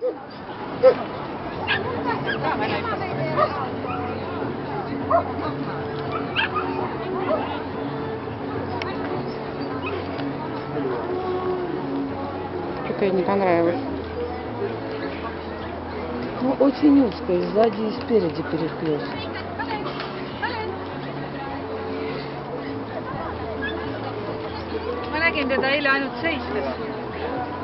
Что-то ей не понравилось. Ну, очень узкая, сзади и спереди перехлёст. Ma nägin teda eile ainult seistes.